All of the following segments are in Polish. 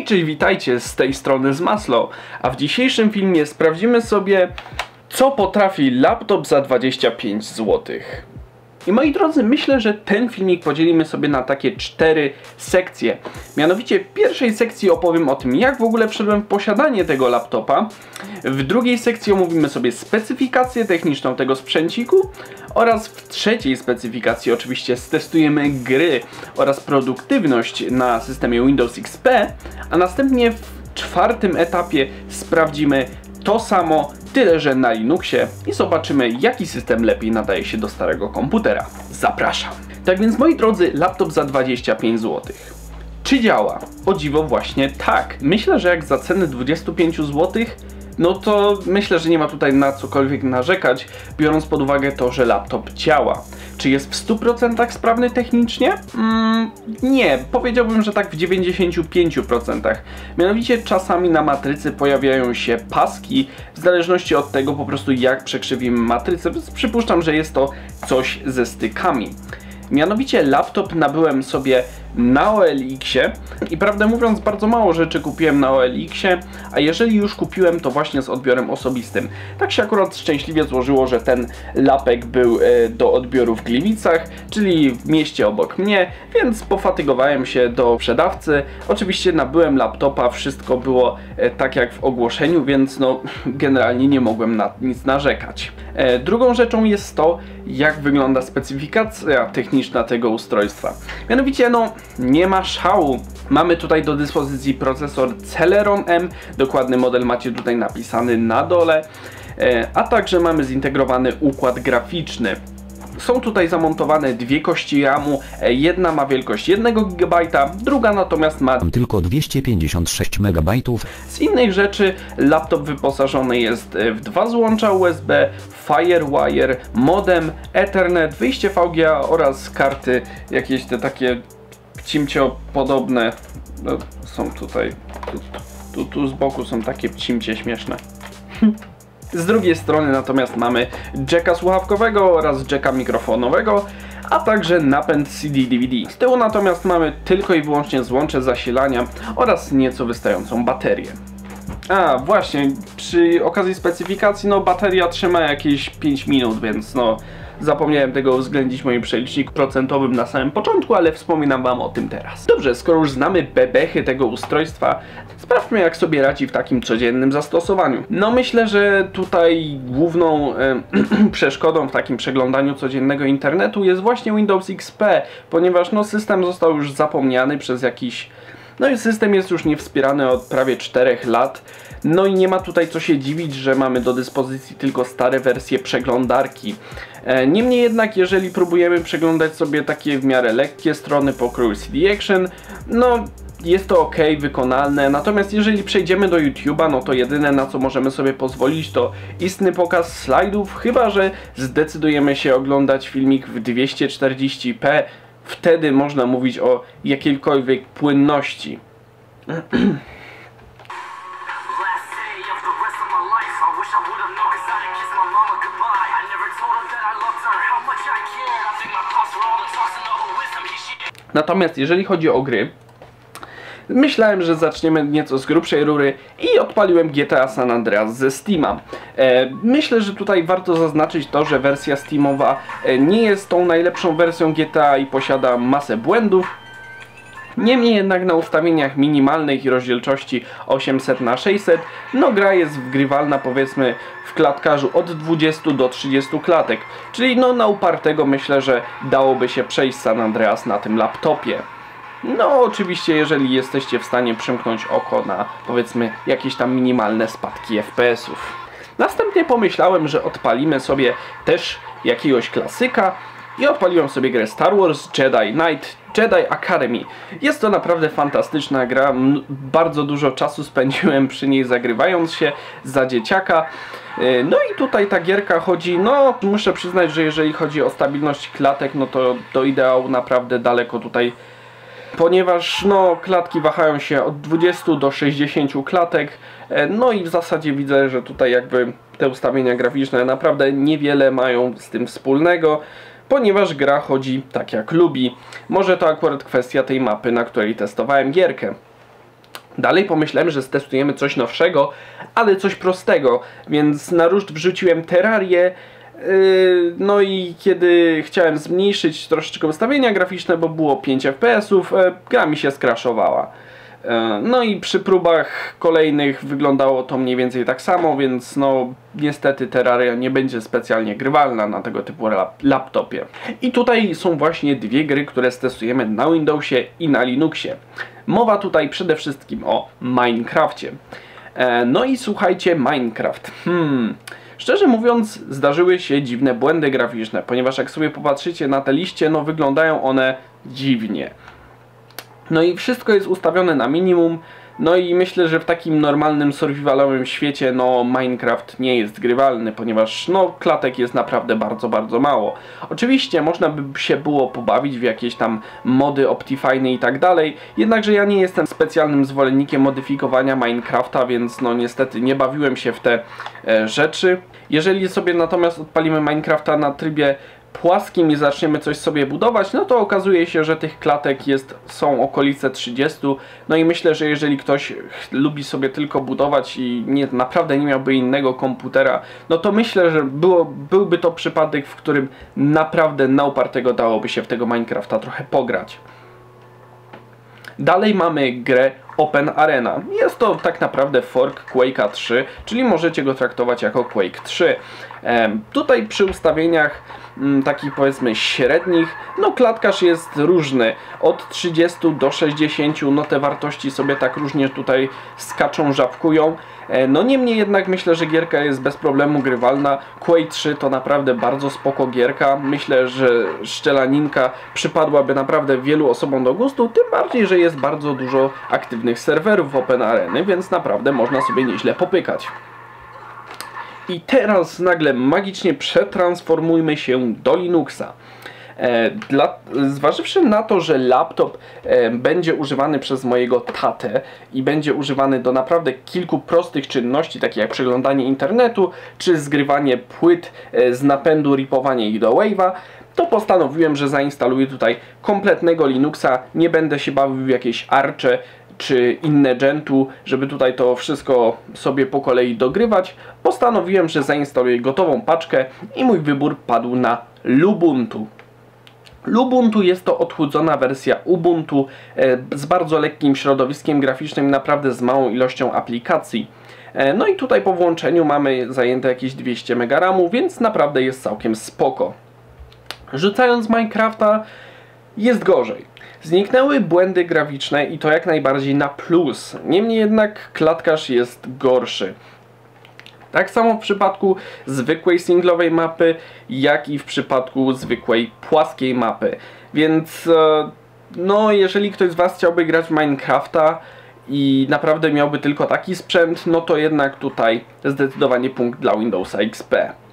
Cześć, witajcie, z tej strony z Maslow, a w dzisiejszym filmie sprawdzimy sobie, co potrafi laptop za 25 zł. I moi drodzy, myślę, że ten filmik podzielimy sobie na takie 4 sekcje. Mianowicie w pierwszej sekcji opowiem o tym, jak w ogóle wszedłem w posiadanie tego laptopa. W drugiej sekcji omówimy sobie specyfikację techniczną tego sprzęciku. Oraz w trzeciej specyfikacji oczywiście stestujemy gry oraz produktywność na systemie Windows XP. A następnie w czwartym etapie sprawdzimy to samo, tyle że na Linuxie i zobaczymy, jaki system lepiej nadaje się do starego komputera. Zapraszam! Tak więc, moi drodzy, laptop za 25 zł. Czy działa? O dziwo właśnie tak. Myślę, że jak za ceny 25 zł, no to myślę, że nie ma tutaj na cokolwiek narzekać, biorąc pod uwagę to, że laptop działa. Czy jest w 100% sprawny technicznie? Nie, powiedziałbym, że tak w 95%. Mianowicie czasami na matrycy pojawiają się paski, w zależności od tego po prostu jak przekrzywimy matrycę, więc przypuszczam, że jest to coś ze stykami. Mianowicie laptop nabyłem sobie na OLX-ie i prawdę mówiąc bardzo mało rzeczy kupiłem na OLX-ie, a jeżeli już kupiłem, to właśnie z odbiorem osobistym. Tak się akurat szczęśliwie złożyło, że ten lapek był do odbioru w Gliwicach, czyli w mieście obok mnie, więc pofatygowałem się do sprzedawcy. Oczywiście nabyłem laptopa, wszystko było tak jak w ogłoszeniu, więc no generalnie nie mogłem na nic narzekać. Drugą rzeczą jest to, jak wygląda specyfikacja techniczna tego ustrojstwa. Mianowicie no nie ma szału. Mamy tutaj do dyspozycji procesor Celeron M, dokładny model macie tutaj napisany na dole, a także mamy zintegrowany układ graficzny. Są tutaj zamontowane dwie kości RAM-u, jedna ma wielkość 1 GB, druga natomiast ma tylko 256 MB. Z innych rzeczy laptop wyposażony jest w 2 złącza USB, Firewire, modem, Ethernet, wyjście VGA oraz karty jakieś te takie cimcio podobne. No, są tutaj, tu z boku są takie cimcie śmieszne. Z drugiej strony natomiast mamy jacka słuchawkowego oraz jacka mikrofonowego, a także napęd CD-DVD. Z tyłu natomiast mamy tylko i wyłącznie złącze zasilania oraz nieco wystającą baterię. A właśnie, przy okazji specyfikacji, no bateria trzyma jakieś 5 minut, więc no zapomniałem tego uwzględnić w moim przeliczniku procentowym na samym początku, ale wspominam wam o tym teraz. Dobrze, skoro już znamy bebechy tego ustrojstwa, sprawdźmy, jak sobie radzi w takim codziennym zastosowaniu. No myślę, że tutaj główną przeszkodą w takim przeglądaniu codziennego internetu jest właśnie Windows XP, ponieważ no system został już zapomniany przez jakiś... No i system jest już niewspierany od prawie 4 lat. No i nie ma tutaj co się dziwić, że mamy do dyspozycji tylko stare wersje przeglądarki. Niemniej jednak, jeżeli próbujemy przeglądać sobie takie w miarę lekkie strony pokroju CD Action, no jest to ok, wykonalne. Natomiast jeżeli przejdziemy do YouTube'a, no to jedyne na co możemy sobie pozwolić to istny pokaz slajdów, chyba że zdecydujemy się oglądać filmik w 240p. Wtedy można mówić o jakiejkolwiek płynności. Natomiast jeżeli chodzi o gry, myślałem, że zaczniemy nieco z grubszej rury i odpaliłem GTA San Andreas ze Steama. Myślę, że tutaj warto zaznaczyć to, że wersja Steamowa nie jest tą najlepszą wersją GTA i posiada masę błędów. Niemniej jednak na ustawieniach minimalnych i rozdzielczości 800×600 no gra jest wgrywalna powiedzmy w klatkarzu od 20 do 30 klatek. Czyli no na upartego myślę, że dałoby się przejść San Andreas na tym laptopie. No oczywiście jeżeli jesteście w stanie przymknąć oko na powiedzmy jakieś tam minimalne spadki FPS-ów. Następnie pomyślałem, że odpalimy sobie też jakiegoś klasyka i odpaliłem sobie grę Star Wars Jedi Knight Jedi Academy. Jest to naprawdę fantastyczna gra, bardzo dużo czasu spędziłem przy niej zagrywając się za dzieciaka. No i tutaj ta gierka chodzi, no muszę przyznać, że jeżeli chodzi o stabilność klatek, no to do ideału naprawdę daleko tutaj, ponieważ no klatki wahają się od 20 do 60 klatek, no i w zasadzie widzę, że tutaj jakby te ustawienia graficzne naprawdę niewiele mają z tym wspólnego. ponieważ gra chodzi tak jak lubi. Może to akurat kwestia tej mapy, na której testowałem gierkę. Dalej pomyślałem, że stestujemy coś nowszego, ale coś prostego, więc na ruszt wrzuciłem Terrarię. No i kiedy chciałem zmniejszyć troszeczkę ustawienia graficzne, bo było 5 FPS-ów, gra mi się skraszowała. No i przy próbach kolejnych wyglądało to mniej więcej tak samo, więc no niestety Terraria nie będzie specjalnie grywalna na tego typu laptopie. I tutaj są właśnie dwie gry, które stosujemy na Windowsie i na Linuxie. Mowa tutaj przede wszystkim o Minecrafcie. No i słuchajcie, Minecraft. Szczerze mówiąc, zdarzyły się dziwne błędy graficzne, ponieważ jak sobie popatrzycie na te liście, no wyglądają one dziwnie. No i wszystko jest ustawione na minimum, no i myślę, że w takim normalnym survivalowym świecie, no Minecraft nie jest grywalny, ponieważ no klatek jest naprawdę bardzo, bardzo mało. Oczywiście można by się było pobawić w jakieś tam mody Optifine i tak dalej, jednakże ja nie jestem specjalnym zwolennikiem modyfikowania Minecrafta, więc no niestety nie bawiłem się w te rzeczy. Jeżeli sobie natomiast odpalimy Minecrafta na trybie płaskim i zaczniemy coś sobie budować, no to okazuje się, że tych klatek są okolice 30. No i myślę, że jeżeli ktoś lubi sobie tylko budować i naprawdę nie miałby innego komputera, no to myślę, że byłby to przypadek, w którym naprawdę na upartego dałoby się w tego Minecrafta trochę pograć. Dalej mamy grę Open Arena. Jest to tak naprawdę fork Quake'a 3, czyli możecie go traktować jako Quake 3. Tutaj przy ustawieniach takich powiedzmy średnich, no klatkarz jest różny, od 30 do 60, no te wartości sobie tak różnie tutaj skaczą, żabkują. No niemniej jednak myślę, że gierka jest bez problemu grywalna. Quake 3 to naprawdę bardzo spoko gierka. Myślę, że szczelaninka przypadłaby naprawdę wielu osobom do gustu, tym bardziej, że jest bardzo dużo aktywnych serwerów Open Areny, więc naprawdę można sobie nieźle popykać. I teraz nagle magicznie przetransformujmy się do Linuxa. Zważywszy na to, że laptop będzie używany przez mojego tatę i będzie używany do naprawdę kilku prostych czynności, takich jak przeglądanie internetu, czy zgrywanie płyt z napędu, ripowanie ich do Wave'a, to postanowiłem, że zainstaluję tutaj kompletnego Linuxa, nie będę się bawił w jakieś Arche czy inne Gentoo, żeby tutaj to wszystko sobie po kolei dogrywać. Postanowiłem, że zainstaluję gotową paczkę i mój wybór padł na Lubuntu. Lubuntu jest to odchudzona wersja Ubuntu z bardzo lekkim środowiskiem graficznym, naprawdę z małą ilością aplikacji. No i tutaj po włączeniu mamy zajęte jakieś 200 MB RAM, więc naprawdę jest całkiem spoko. Rzucając Minecrafta jest gorzej. Zniknęły błędy graficzne i to jak najbardziej na plus. Niemniej jednak klatkarz jest gorszy. Tak samo w przypadku zwykłej singlowej mapy, jak i w przypadku zwykłej płaskiej mapy. Więc no jeżeli ktoś z Was chciałby grać w Minecrafta i naprawdę miałby tylko taki sprzęt, no to jednak tutaj zdecydowanie punkt dla Windowsa XP.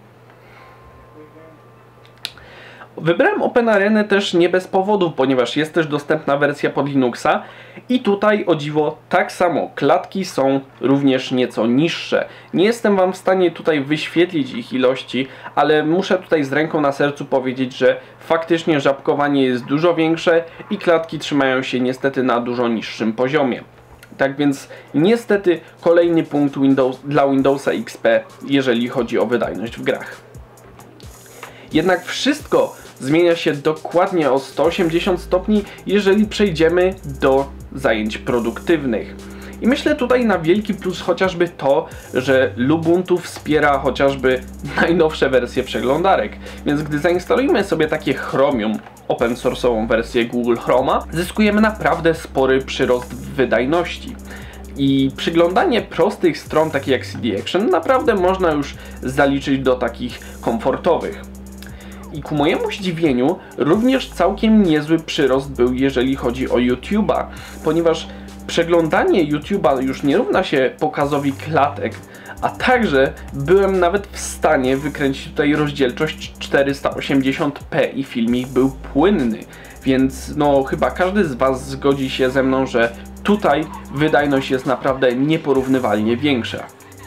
Wybrałem Open Arenę też nie bez powodu, ponieważ jest też dostępna wersja pod Linuxa i tutaj o dziwo tak samo, klatki są również nieco niższe. Nie jestem Wam w stanie tutaj wyświetlić ich ilości, ale muszę tutaj z ręką na sercu powiedzieć, że faktycznie żabkowanie jest dużo większe i klatki trzymają się niestety na dużo niższym poziomie. Tak więc niestety kolejny punkt dla Windowsa XP, jeżeli chodzi o wydajność w grach. Jednak wszystko zmienia się dokładnie o 180 stopni, jeżeli przejdziemy do zajęć produktywnych. I myślę tutaj na wielki plus chociażby to, że Lubuntu wspiera chociażby najnowsze wersje przeglądarek. Więc gdy zainstalujemy sobie takie Chromium, open source'ową wersję Google Chroma, zyskujemy naprawdę spory przyrost w wydajności. I przyglądanie prostych stron, takich jak CD Action, naprawdę można już zaliczyć do takich komfortowych. I ku mojemu zdziwieniu również całkiem niezły przyrost był, jeżeli chodzi o YouTube'a, ponieważ przeglądanie YouTube'a już nie równa się pokazowi klatek, a także byłem nawet w stanie wykręcić tutaj rozdzielczość 480p i filmik był płynny, więc no chyba każdy z Was zgodzi się ze mną, że tutaj wydajność jest naprawdę nieporównywalnie większa.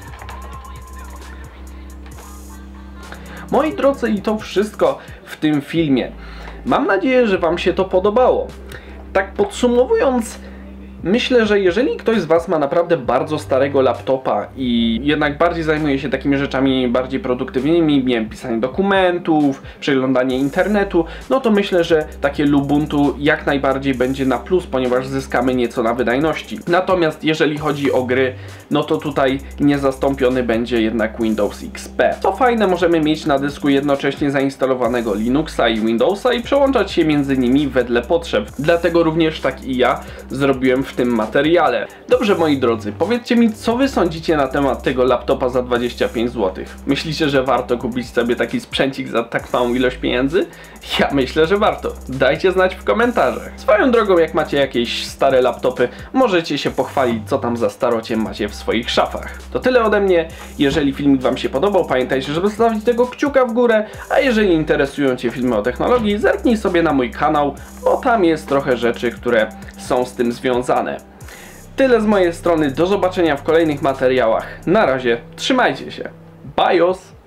Moi drodzy, i to wszystko w tym filmie. Mam nadzieję, że Wam się to podobało. Tak podsumowując, Myślę, że jeżeli ktoś z Was ma naprawdę bardzo starego laptopa i jednak bardziej zajmuje się takimi rzeczami bardziej produktywnymi, nie wiem, pisanie dokumentów, przeglądanie internetu, no to myślę, że takie Lubuntu jak najbardziej będzie na plus, ponieważ zyskamy nieco na wydajności. Natomiast jeżeli chodzi o gry, no to tutaj niezastąpiony będzie jednak Windows XP. Co fajne, możemy mieć na dysku jednocześnie zainstalowanego Linuxa i Windowsa i przełączać się między nimi wedle potrzeb. Dlatego również tak i ja zrobiłem w tym materiale. Dobrze, moi drodzy, powiedzcie mi, co wy sądzicie na temat tego laptopa za 25 zł. Myślicie, że warto kupić sobie taki sprzęcik za tak małą ilość pieniędzy? Ja myślę, że warto. Dajcie znać w komentarzach. Swoją drogą, jak macie jakieś stare laptopy, możecie się pochwalić, co tam za starocie macie w swoich szafach. To tyle ode mnie. Jeżeli filmik Wam się podobał, pamiętajcie, żeby zostawić tego kciuka w górę, a jeżeli interesują Cię filmy o technologii, zerknij sobie na mój kanał, bo tam jest trochę rzeczy, które są z tym związane. Tyle z mojej strony, do zobaczenia w kolejnych materiałach. Na razie, trzymajcie się. Bajos!